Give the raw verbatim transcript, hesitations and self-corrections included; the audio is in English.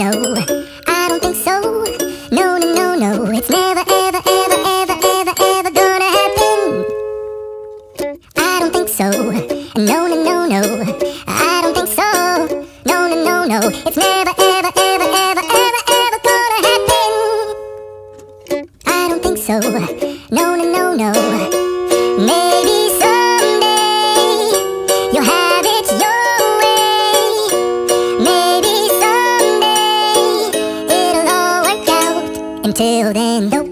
no, I don't think so. No, no, no, no, it's never, ever, ever, ever, ever, ever gonna happen. I don't think so. No, no, no, no, I don't think so. No, no, no, no, it's never, ever, ever, ever, ever, ever gonna happen. I don't think so. No, no, no, no. Maybe someday you'll have it your way. Maybe someday it'll all work out. Until then, though,